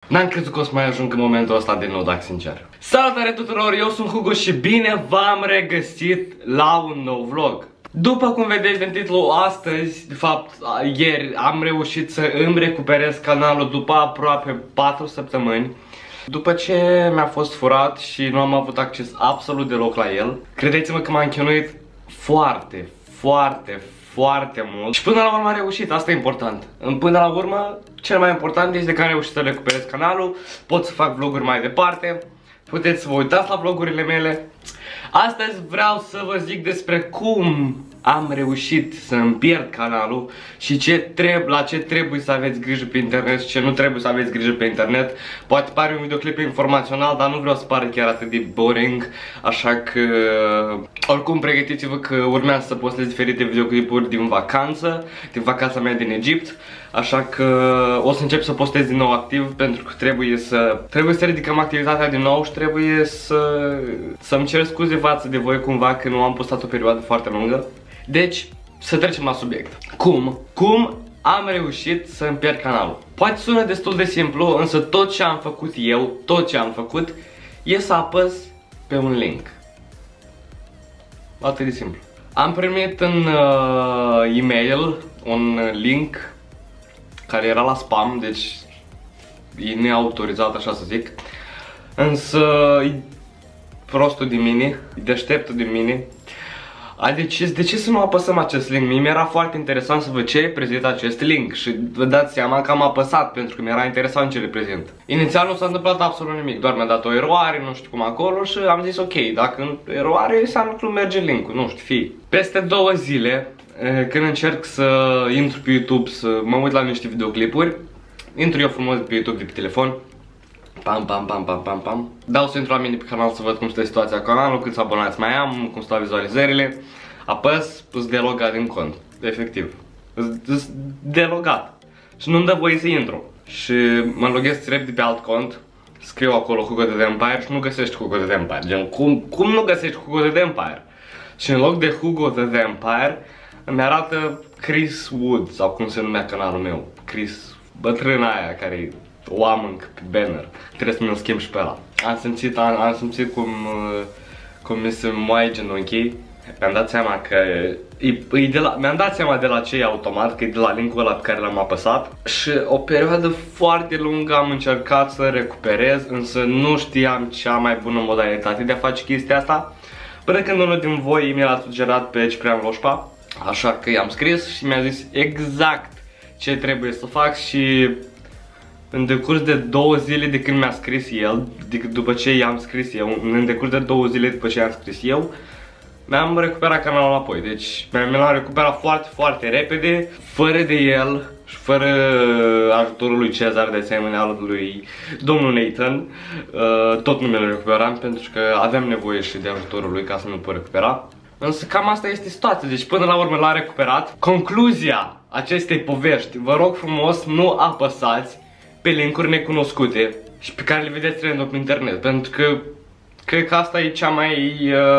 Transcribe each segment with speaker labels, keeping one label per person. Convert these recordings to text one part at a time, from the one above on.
Speaker 1: N-am crezut că o să mai ajung în momentul ăsta de nou, dacă sincer. Salutare tuturor, eu sunt Hugo și bine v-am regăsit la un nou vlog. După cum vedeți din titlu, astăzi, de fapt ieri, am reușit să îmi recuperez canalul după aproape 4 săptămâni. După ce mi-a fost furat și nu am avut acces absolut deloc la el, credeți-mă că m-am chinuit foarte mult și până la urmă am reușit, asta e important. Până la urmă, cel mai important este că am reușit să recuperez canalul, pot să fac vloguri mai departe, puteți să vă uitați la vlogurile mele. Astăzi vreau să vă zic despre cum am reușit să îmi pierd canalul și la ce trebuie să aveți grijă pe internet și ce nu trebuie să aveți grijă pe internet. Poate pare un videoclip informațional, dar nu vreau să pare chiar atât de boring, așa că oricum pregătiți-vă că urmează să postez diferite videoclipuri din vacanța mea din Egipt. Așa că o să încep să postez din nou activ pentru că trebuie să ridicăm activitatea din nou și trebuie să-mi cer scuze față de voi cumva că nu am postat o perioadă foarte lungă. Deci, să trecem la subiect. Cum am reușit să îmi pierd canalul? Poate sună destul de simplu, însă tot ce am făcut e să apăs pe un link. Atât de simplu. Am primit în e-mail un link care era la spam, deci e neautorizat, așa să zic. Însă prostul de mine, deșteptul de mine, a decis de ce să nu apăsăm acest link. Mie mi-era foarte interesant să văd ce reprezintă acest link și vă dați seama că am apăsat pentru că mi-era interesant ce reprezintă. Inițial nu s-a întâmplat absolut nimic, doar mi-a dat o eroare, nu știu cum acolo și am zis ok, dacă eroare înseamnă că nu merge linkul, nu știu, fii. Peste 2 zile, când încerc să intru pe YouTube să mă uit la niște videoclipuri, intru eu frumos pe YouTube de pe telefon, pam, dau să intru la mine pe canal să văd cum stă situația cu canalul, câți abonați mai am, cum stau vizualizările, apăs, pus delogat din cont, efectiv, delogat și nu-mi dă voie să intru și mă loghez repede pe alt cont, scriu acolo Hugo the Vampire și nu găsești Hugo the Vampire, gen cum nu găsești Hugo the Vampire? Și în loc de Hugo the Vampire îmi arată Chris Wood, sau cum se numea canalul meu, Chris, bătrâna aia care o am încă pe banner, trebuie să mi-l schimb și pe ăla. Am simțit cum mi se moaie genunchii, mi-am dat seama că mi-am dat seama de la ce e automat, că e de la linkul ăla pe care l-am apăsat. Și o perioadă foarte lungă am încercat să recuperez, însă nu știam cea mai bună modalitate de a face chestia asta, până când unul din voi mi l-a sugerat pe Ciprian Loșpa. Așa că i-am scris și mi-a zis exact ce trebuie să fac și în decurs de 2 zile de când mi-a scris el, după ce i-am scris eu, în decurs de 2 zile după ce i-am scris eu, mi-am recuperat canalul înapoi. Deci mi-l-am recuperat foarte repede, fără de el și fără ajutorul lui Cezar, de asemenea al lui domnul Nathan. Tot nu mi-l recuperam pentru că aveam nevoie și de ajutorul lui ca să mi-l pot recupera. Însă cam asta este situația, deci până la urmă l-am recuperat. Concluzia acestei povești, vă rog frumos, nu apăsați pe linkuri necunoscute și pe care le vedeți random pe internet, pentru că cred că asta e cea mai,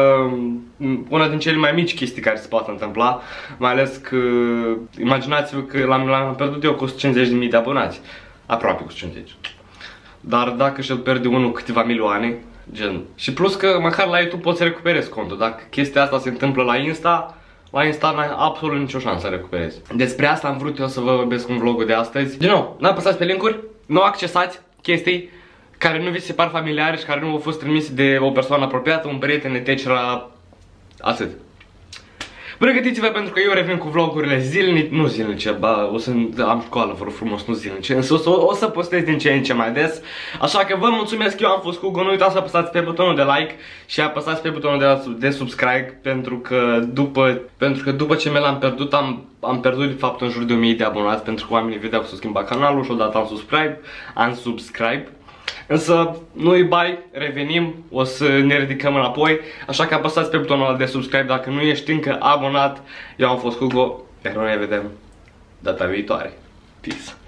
Speaker 1: una din cele mai mici chestii care se poate întâmpla, mai ales că imaginați-vă că l-am pierdut eu cu 150.000 de abonați, aproape cu 150. Dar dacă și-l pierde unul câteva milioane, gen. Și plus că măcar la YouTube poți să recuperezi contul. Dacă chestia asta se întâmplă la Insta n-ai absolut nicio șansă să recuperezi. Despre asta am vrut eu să vă vorbesc în vlogul de astăzi. Din nou, n-apăsați pe linkuri, nu accesați chestii care nu vi se par familiare și care nu au fost trimise de o persoană apropiată, un prieten, etc. Atât. Pregătiți-vă pentru că eu revin cu vlogurile zilnice, nu zilnice, o să am școală, vă rog frumos, nu zilnice, însă o să postez din ce în ce mai des. Așa că vă mulțumesc, eu am fost Hugo, nu uitați să apăsați pe butonul de like și apăsați pe butonul de subscribe pentru că după ce mi l-am pierdut, am pierdut de fapt în jur de 1000 de abonați pentru că oamenii vedeau că s-a schimbat canalul și odată am subscribe. Însă nu-i bai, revenim, o să ne ridicăm înapoi, așa că apăsați pe butonul ăla de subscribe dacă nu ești încă abonat. Eu am fost Hugo, iar noi ne vedem data viitoare. Peace!